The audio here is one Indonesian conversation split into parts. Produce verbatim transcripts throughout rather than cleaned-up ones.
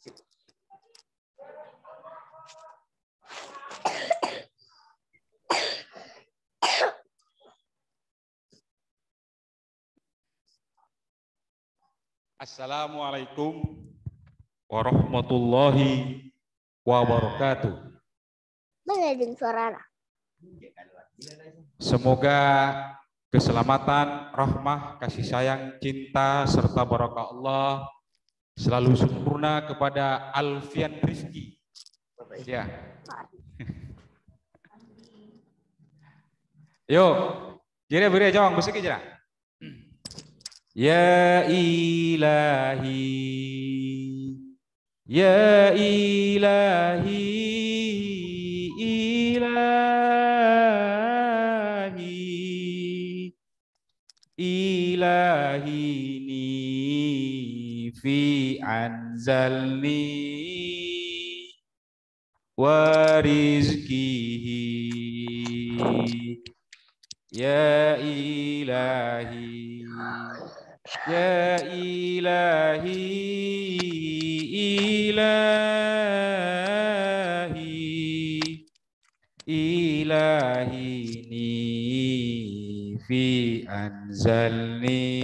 Assalamualaikum warahmatullahi wabarakatuh. Mengading suara. Semoga keselamatan, rahmah, kasih sayang, cinta, serta barakah Allah selalu sempurna kepada Alfian Rizki. Ya. Yuk, jadi beri jawab musik aja. Ya ilahi, ya ilahi, ilahi, ilahini fi anzalni wa rizkihi. Ya ilahi, ya ilahi, ilahi, ilahini fi anzalni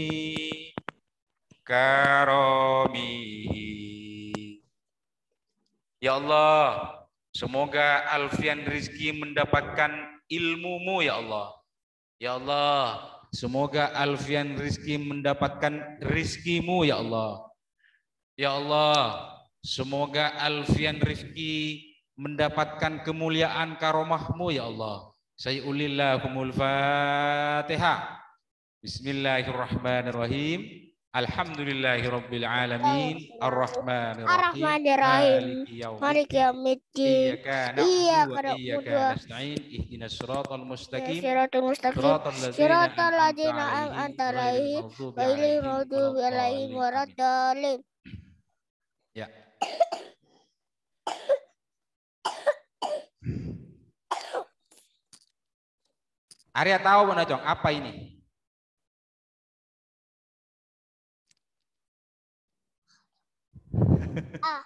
karomihi. Ya Allah, semoga Alfian Rizki mendapatkan ilmumu ya Allah. Ya Allah, semoga Alfian Rizki mendapatkan rizkimu ya Allah. Ya Allah, semoga Alfian Rizki mendapatkan kemuliaan karomahmu ya Allah. Sayyulillahumul Fatihah. Bismillahirrahmanirrahim. Alhamdulillahirabbil alamin, arrahmanirrahim, maliki yaumiddin, iyyaka na'budu wa iyyaka nasta'in, ihdinas siratal mustaqim, siratal ladzina an'amta 'alaihim ghairil maghdubi 'alaihim waladdallin. Ya. Arya tahu mana Cong, apa ini? Ah.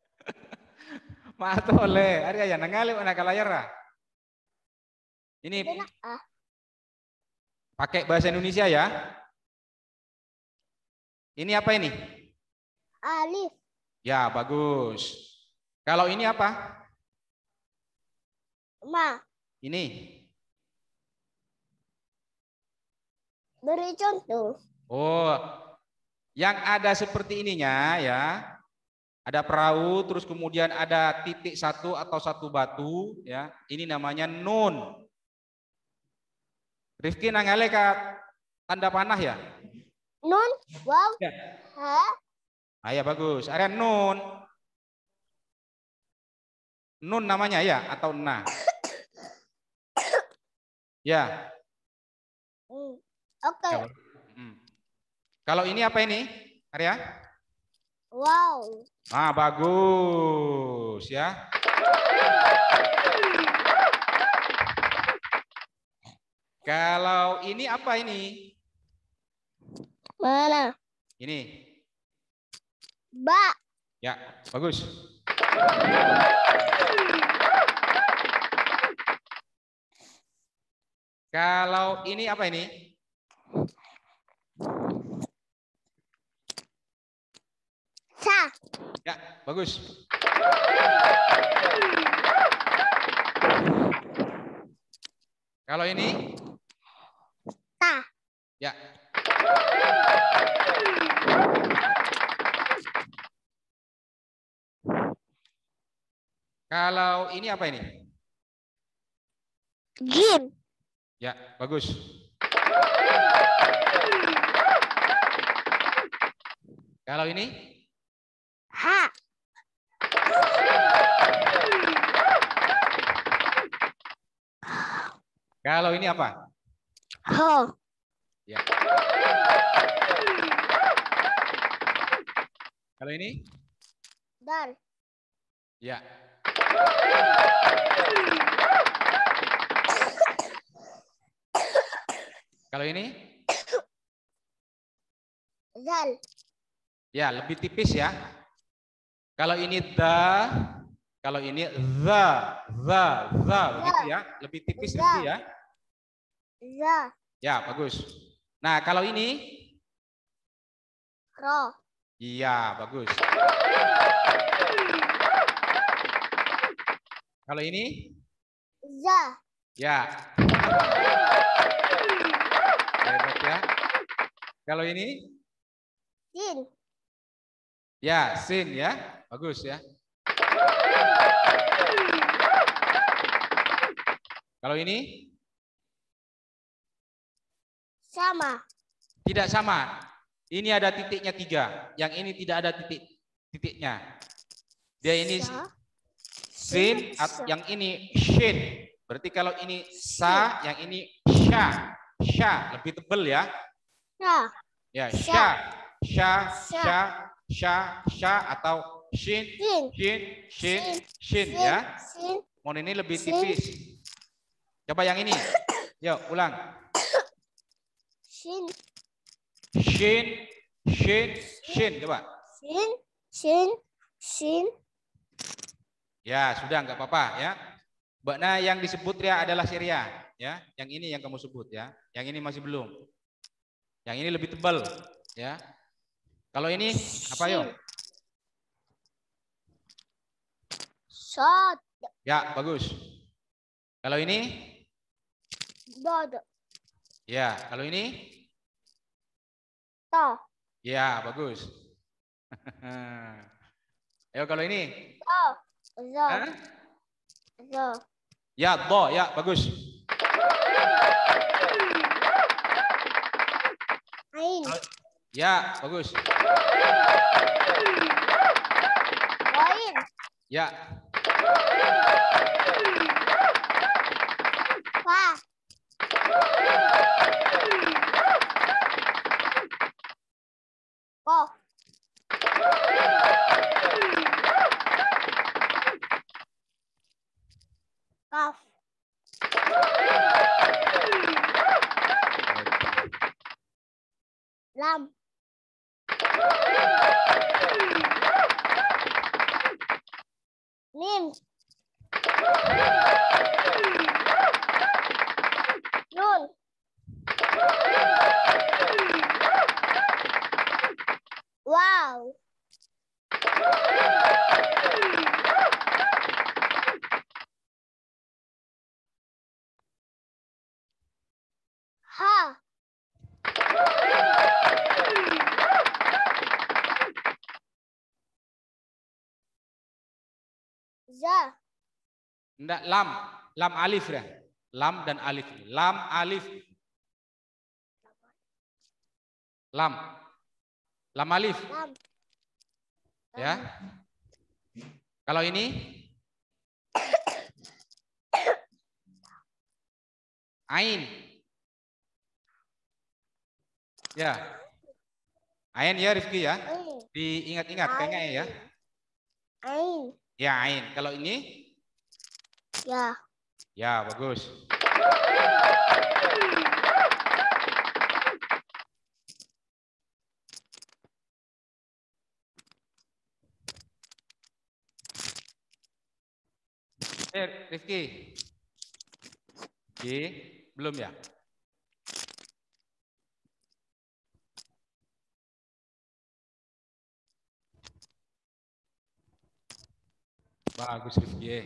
Matole, Arya ya nangali mana kalayara. Ini Ah. pakai bahasa Indonesia ya. Ini apa ini? Alif. Ya, bagus. Kalau ini apa? Ma. Ini. Beri contoh. Oh, yang ada seperti ininya ya. Ada perahu, terus kemudian ada titik satu atau satu batu, ya. Ini namanya nun. Rifki nangale ka tanda panah ya? Nun, wow, ya. Ha. Ah, ya bagus. Ada nun. Nun namanya ya atau na? Ya. Hmm. Oke. Okay. Hmm. Kalau ini apa ini, Arya? Wow. Ah, bagus ya. Kalau ini apa ini? Mana? Ini. Ba. Ya, bagus. Kalau ini apa ini? Sa. Ya, bagus. Kalau ini? Ta. Ya. Kalau ini apa ini? Jim. Ya, bagus. Kalau ini? Ha. Kalau ini apa? Ho. Ya. Kalau ini? Dal. Ya. Kalau ini? Zal. Ya, lebih tipis ya. Kalau ini the, kalau ini the, the, the, begitu ya. Lebih tipis Rifki ya. The. Ya, bagus. Nah, kalau ini Ro. iya, bagus. Kalau ini? Za. Ya. Hebat ya. Kalau ini? Sin. Ya, sin ya. Bagus ya. Kalau ini? Sama. Tidak sama. Ini ada titiknya tiga. Yang ini tidak ada titik titiknya. Dia ini Sa. sin, Sa. yang ini shin. Berarti kalau ini sa, yang ini sha. Sha, lebih tebal ya. Sa. Ya, sha. Sha, sha, sha, sha atau shin, Sin. shin, shin, Sin. shin ya. Sin. Mohon ini lebih Sin. tipis. Coba yang ini. Yuk, ulang. Sin. Shin, shin, shin. Coba. Sin. Sin. Sin. Ya, sudah nggak apa-apa ya. Nah, yang disebut ya adalah Syria ya. Yang ini yang kamu sebut ya. Yang ini masih belum. Yang ini lebih tebal ya. Kalau ini apa yuk? Sod. Ya, bagus. Kalau ini? Dod. Ya, kalau ini? To. Ya, bagus. Ayo kalau ini? To. Zo. Hah? Zo. Ya, do, ya, bagus. Ain. Ya, bagus. Wain. Ya. Fa. Ko. Kaf. Lam. Mim. Nun. Wow. Ha. Za. Enggak, lam. Lam alif ya. Lam dan alif. Lam alif. Lam. Lam alif. Lam. Ya. Kalau ini? Ain. Ya. Ain ya Rifki ya. Ain. Diingat-ingat kayaknya ya. Ain. Ya, ain. Kalau ini? Ya. Ya, bagus. Eh, Rifki. Oke, belum ya? Bagus Rifki.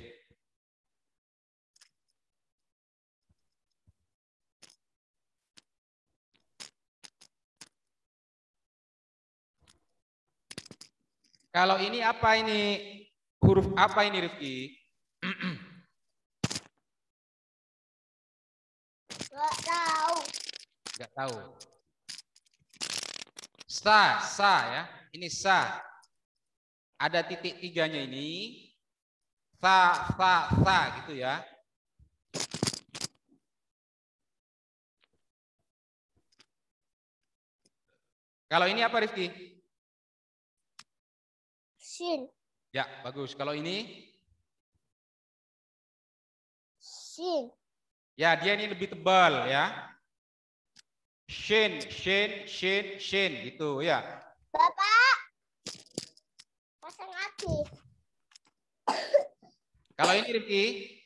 Kalau ini apa ini? Huruf apa ini Rifki? Gak tahu. Gak tahu. Sa, sa ya. Ini sa. Ada titik tiganya ini. Sa, sa, sa gitu ya. Kalau ini apa Rifki? Sin. Ya, bagus. Kalau ini? Sin. Ya, dia ini lebih tebal ya. Shin, shin, shin, shin gitu ya. Bapak. Pasang apa? Kasih. Kalau ini Rifki.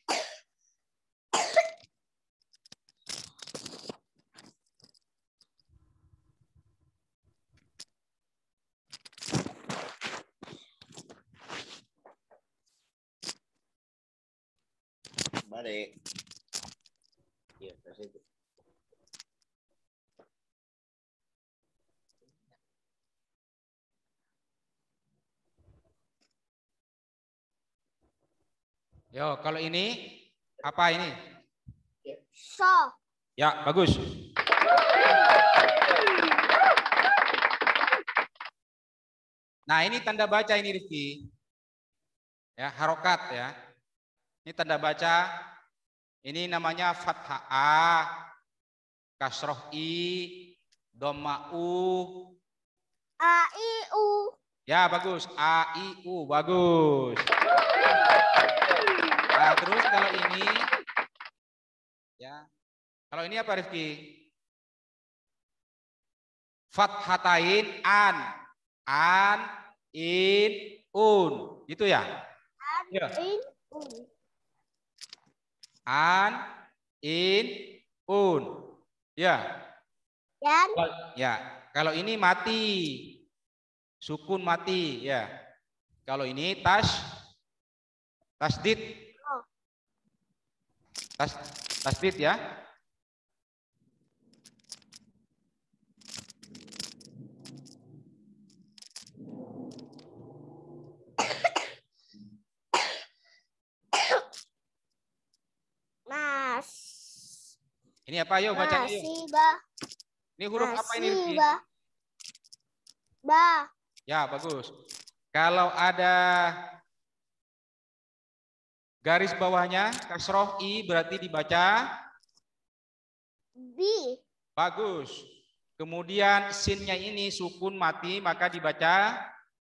Balik. Iya, kasih itu. Yo, kalau ini apa ini? So. Ya, bagus. Nah, ini tanda baca ini Rifki. Ya, harokat ya. Ini tanda baca. Ini namanya fathah A, kasroh I, dhamma U. A, I, U. Ya, bagus. A, I, U, bagus. Nah, terus kalau ini ya. Kalau ini apa Rifki? Fathatain an. An, in, un. Gitu ya? An, Ya. in, un. An, in, un. Ya. Dan. Ya. Kalau ini mati. Sukun mati. Ya. Kalau ini tas. Tasdid. Oh. Tas, tasdid ya. Mas. Ini apa yuk bacanya yuk. Masiba. Ini huruf apa ini Rifki? Masiba. Ba. Ya, bagus. Kalau ada garis bawahnya kasroh I berarti dibaca Bi. bagus. Kemudian sinnya ini sukun mati maka dibaca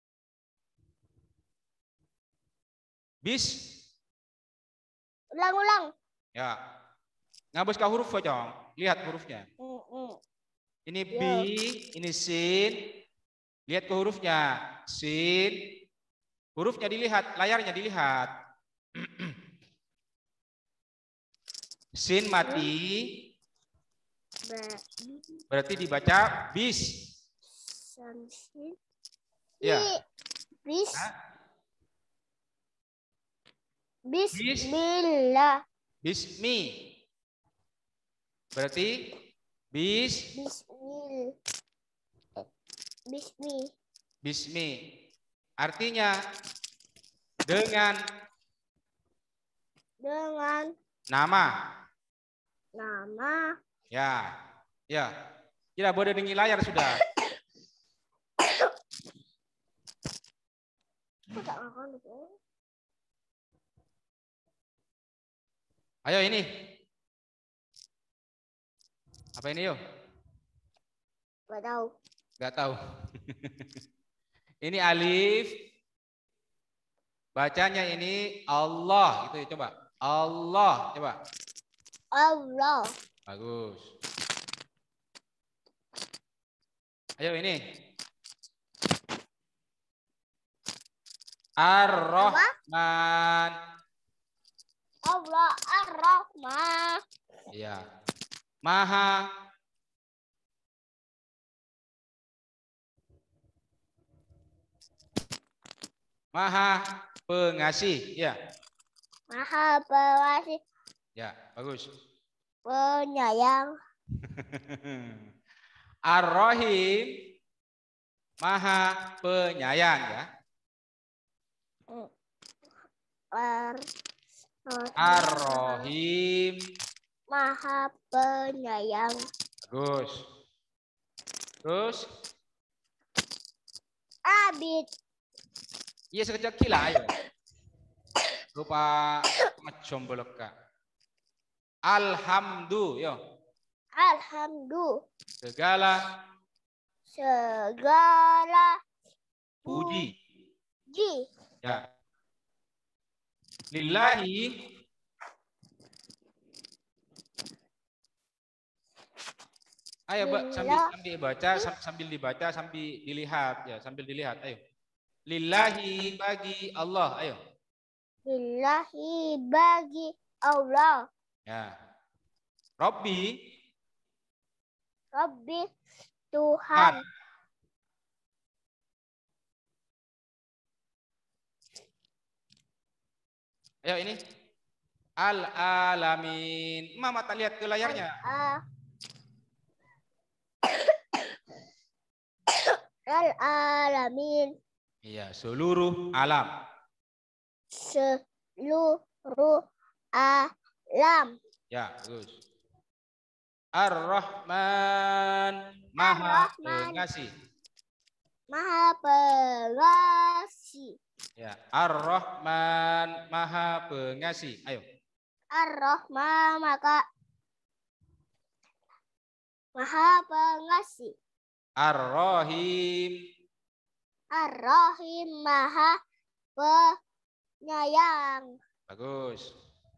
bis. Ulang-ulang. Ya. Ngabus ke huruf Pocong. Lihat hurufnya. Mm -mm. Ini Ya. bi, ini sin. Lihat ke hurufnya. Sin. Hurufnya dilihat, layarnya dilihat. Sin mati. Ba. Berarti dibaca bis. Samsin. Ya. Bis. Hah? Bismillah. Bismi. Berarti bis. Bismil. Bismi. Bismi. Artinya dengan Dengan nama. nama. Ya. Ya. Tidak boleh dengi layar sudah. Aku tak makan itu. Ayo ini. Apa ini yuk? Gak tahu. Gak tahu. Ini alif. Bacanya ini Allah. Itu ya, coba. Allah. Coba. Allah. Bagus. Ayo ini. Ar-Rahman. Allah Ar-Rahman. Iya. Maha. Maha pengasih. Ya. Maha pengasih. Ya, bagus. Penyayang. Ar-Rahim. Maha penyayang ya. Ar Ar-Rahim. Maha penyayang. Bagus. Terus. Abid. Iya sekejap kila ayo. Lupa macam belaka. Alhamdulillah. Yo. Alhamdulillah. Segala Segala puji. puji. Ya. Lillahi. Ayo Mbak, sambil sambil baca sambil dibaca sambil dilihat ya, sambil dilihat. Ayo. Lillahi bagi Allah. Ayo. Lillahi bagi Allah. Ya. Robbi. Rabbi Tuhan. Ayo ini. Al-alamin. Mama tak lihat ke layarnya. Al-alamin. Iya, seluruh alam. Seluruh alam. Ya, bagus. Ar-Rahman, Maha Ar-Rahman. Pengasih. Maha Pengasih. Ya, Ar-Rahman, Maha Pengasih. Ayo. Ar-Rahman maka Maha Pengasih. Ar-Rahim. Ar-Rahim Maha Penyayang. Bagus.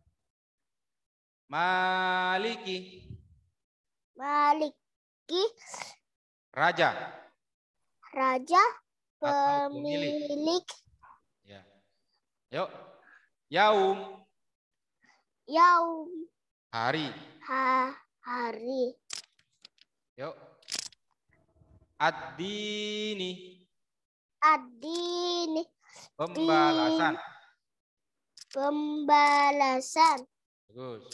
Maliki. Maliki. Raja. Raja. Atau pemilik. Pemilik. Ya. Yuk. Yaum. Yaum. Hari. Ha, hari. Yuk. Ad-dini. Ad-dini. Pembalasan. Pembalasan. Bagus.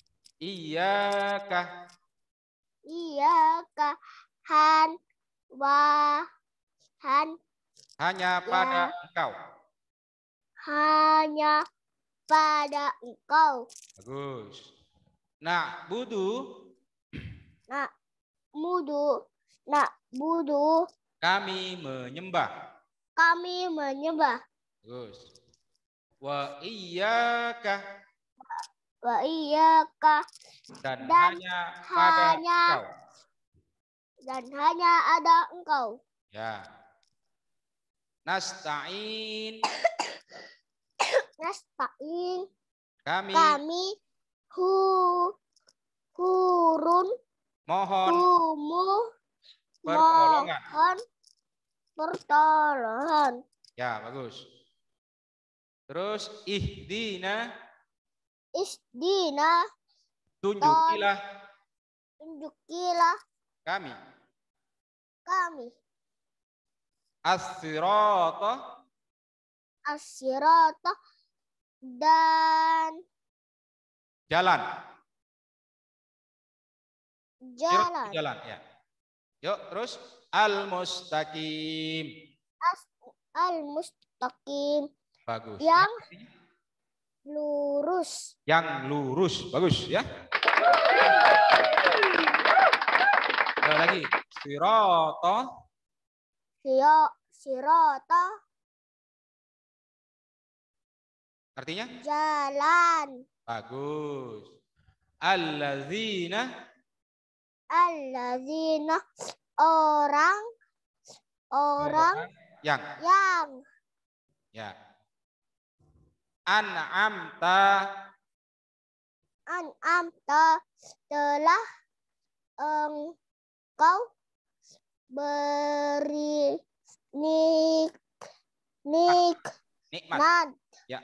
Iyaka. Iyaka han wa han. Hanya Ya. pada engkau. Hanya pada engkau. Bagus. Nak budu. Nak mudu. Nak budu. Kami menyembah. Kami menyembah. Bagus. Wa iyyaka. Wa iyyaka. Dan, Dan hanya pada hanya engkau. Dan hanya ada engkau. Ya. Nasta'in. Nasta'in. Kami, Kami hu hurun mohon humu pertolongan. mohon pertolongan. Ya, bagus. Terus ihdina. Isdina. Tunjukilah Tunjukilah kami. kami. As-sirata. As-sirata. Dan Jalan. jalan. Jalan, ya. Yuk, terus al-mustaqim. As al-mustaqim. Bagus. Yang lurus. Yang lurus. Bagus, ya. Ada lagi. Sirata. Sio sirata. Artinya? Jalan. Bagus. Allazina. Allazina. Orang. Orang. Yang. Yang. Ya. An'amta. An'amta. Telah engkau beri nik nik Nikmat. nat. Ya.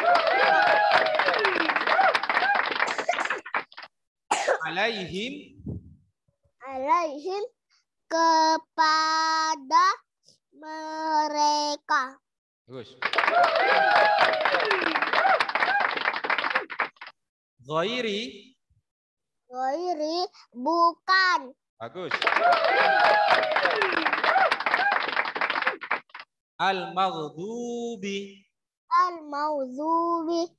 Alaihim. Alaihim kepada mereka. Bagus. Ghairi. Ghairi bukan. Bagus. Al-maghdubi. Al-maudzubi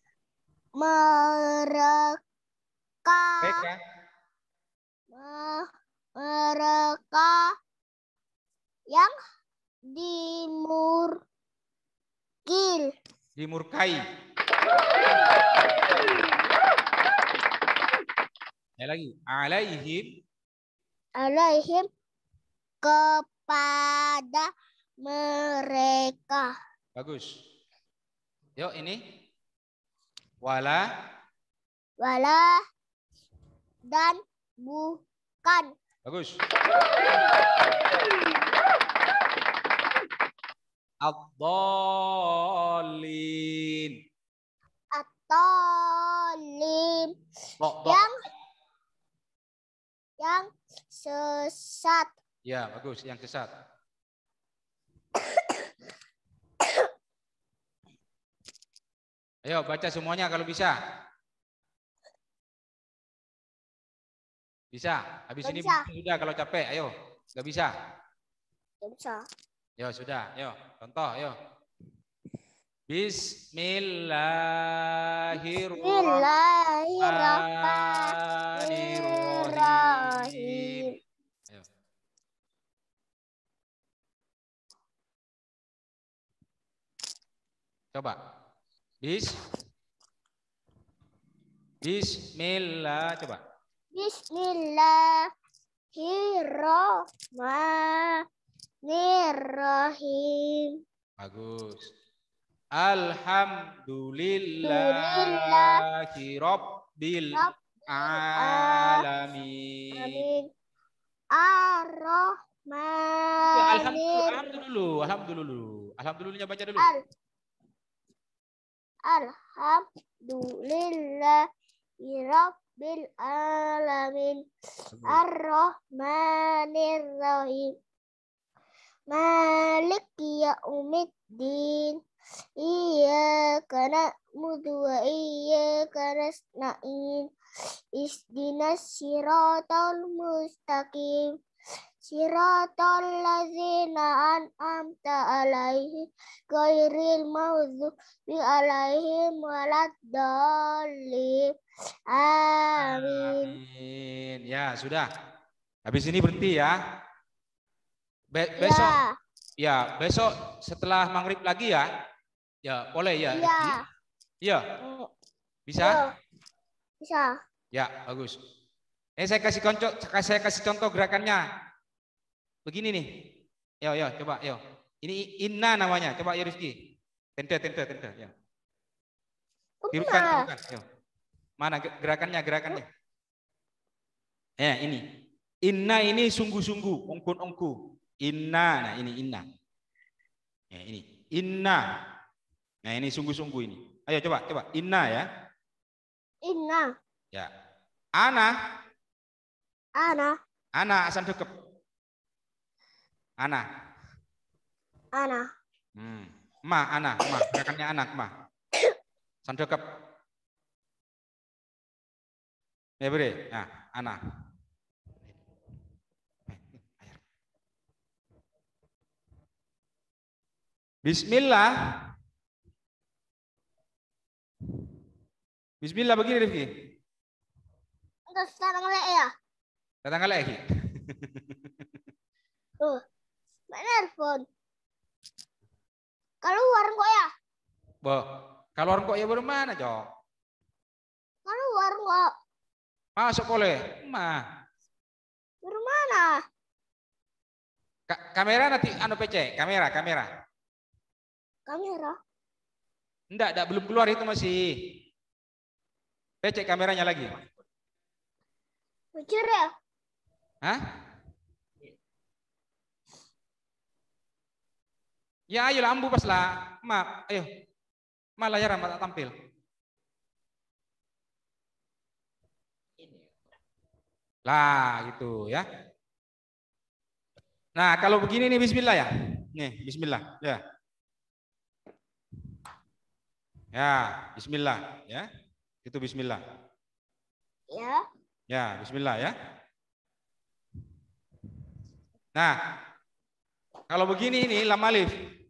mereka Mereka. me- mereka yang dimurkil. Dimurkai. Ya lagi. Alaihim. Alaihim kepada mereka. Bagus. Yuk ini. Wala. Wala dan bukan. Bagus. Ad-dallin. At-Talim. Yang yang sesat. Ya, bagus. Yang sesat. Ayo baca semuanya kalau bisa. Bisa. Habis Gak ini bisa. sudah kalau capek. Ayo. Gak bisa. Gak bisa. Yo sudah. Ayo. Contoh. Ayo. Bismillahirrahmanirrahim. Ayo. Coba. Bis. Bismillah. Coba. Bismillahirrahmanirrahim. Bagus. Alhamdulillahi Rabbil alamin. Ar-Rahmanir. Alhamdulillah dulu. Alhamdulillah. Alhamdulillahnya baca dulu. Al Alhamdulillahi Rabbil alamin. Ar-Rahmanir-Rahim. Maliki yaumiddin. Iyyaka na'budu wa iyyaka nasta'in. Ihdinas siratal mustaqim. Siratal ladzina an'amta alaihim ghairil maghdubi alaihim waladdallin. Amin. Amin. Ya, sudah. Habis ini berhenti ya. Be besok ya. ya, besok setelah maghrib lagi ya. Ya, boleh ya. Iya. Iya. Bisa? Bisa. Ya, bagus. Eh saya kasih contoh, saya kasih contoh gerakannya. Begini nih. Yo, yo, coba, yo. Ini inna namanya. Coba ya Rizky. Tente, tente, tente. Ya. Tirukan, tirukan. Yo. Mana gerakannya, gerakannya? Ya, ini. Inna ini sungguh-sungguh, ongkun-ongku. Inna, nah ini inna. Ya, ini. Inna. Nah, ini sungguh-sungguh ini. Ayo coba, coba. Inna ya. Inna. Ya. Ana. Ana. Ana asan dekep. Ana. Ana. Hmm. Ma, ana, ma. Gerakannya anak, ma. Asan dekep. Ya, beri. Nah, ana. Bismillah. Bismillah begini Rifki. Terus datang lagi ya? Datang lagi. Tuh, mana earphone? Keluar kok ya? Bo, keluar kok ya baru mana, Cok? Keluar kok. Masuk boleh. Ma. Baru mana? Ka kamera nanti anu P C, kamera, kamera. Kamera. Enggak, enggak belum keluar itu masih. P C kameranya lagi. Bocor ya? Hah? Ya ayo lampu pas lah. Ma, ayo. Ma layar tak tampil. Lah gitu ya. Nah kalau begini nih bismillah ya. Nih bismillah ya. Ya bismillah ya. Itu bismillah. Ya. Ya bismillah ya. Nah kalau begini ini lam alif.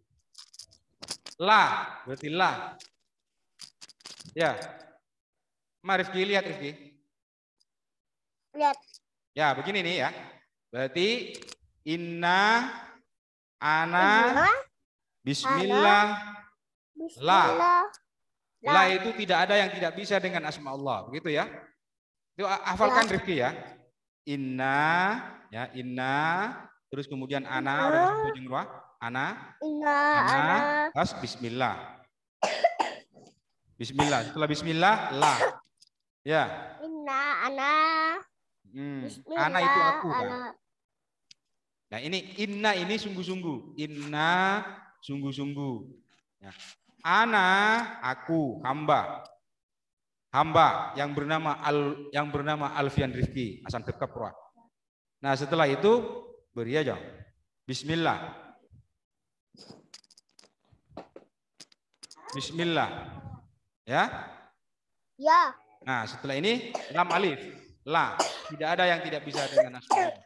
La berarti la. Ya. Ma Rifki lihat Rifki. Lihat. Ya, begini nih ya. Berarti inna, ana, Inna, bismillah, bismillah, la. la. La itu tidak ada yang tidak bisa dengan asma Allah, begitu ya. Itu hafalkan Ya. Rifki ya. Inna, ya inna, terus kemudian ana, udah disebut jeung roh, ana, Inna, ana, ana. pas bismillah. Bismillah, setelah bismillah, la. Ya. Inna, ana. Hmm. Bismillah, Ana itu aku kan. ana. Nah ini inna ini sungguh-sungguh. Inna sungguh-sungguh. Ya. Ana, aku, hamba. Hamba yang bernama Al yang bernama Alfian Rifki Hasan Kekapra. Nah, setelah itu beri aja. Bismillah. Bismillah. Ya? Ya. Nah, setelah ini lam alif, la. Tidak ada yang tidak bisa dengan asma.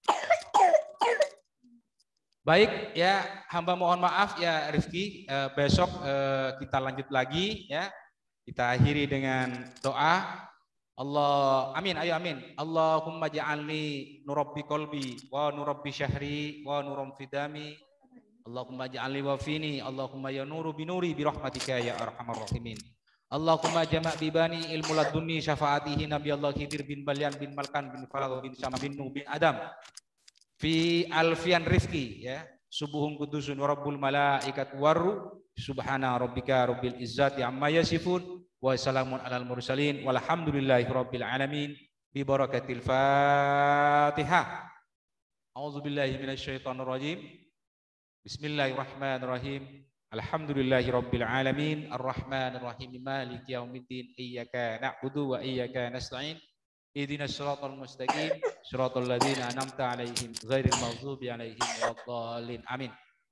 Baik ya, hamba mohon maaf ya Rifki, eh, besok eh, kita lanjut lagi ya. Kita akhiri dengan doa. Allah, amin, ayo amin. Allahumma ja'alni nurabbi qalbi wa nurabbi syahri wa nuram fidami. Allahumma ja'alni wa fini. Allahumma ya nuru binuri birahmatika ya arhamar rahimin. Allahumma jama' bibani ilmu ladunni syafaatihi Nabi Allah Khidir bin Balyan bin Malkan bin Farad bin Syam bin Nuh bin Adam. Fi Alfian Rifki ya. Subuhun kudusun wa rabbul malaikat waru subhana rabbika rabbil izzati amma yasifun wa salamun alal mursalin walhamdulillahi rabbil alamin bi barakatil Fatihah. A'udzubillahi minasyaitonir rajim. Bismillahirrahmanirrahim. Alhamdulillahi rabbil alamin arrahmanir rahim maliki yaumiddin iyyaka na'budu wa iyyaka nasta'in. Ihdinas siratal mustaqim siratal ladzina an'amta 'alaihim ghairil maghdubi 'alaihim waladdallin. Amin.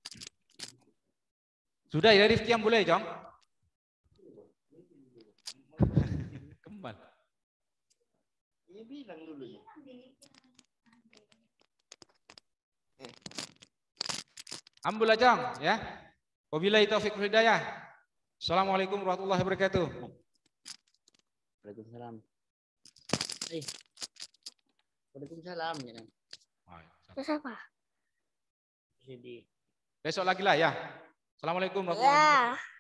Sudah ya Rifki yang boleh, Jong? Kembal. Ini bilang dulu ya. Ambil Jong, ya. Wabillahi taufiq wal hidayah. Assalamualaikum warahmatullahi wabarakatuh. Waalaikumsalam. Eh. Waalaikumsalam ya. Terus apa? Jadi besok lagi lah ya. Assalamualaikum warahmatullahi wabarakatuh. Ya.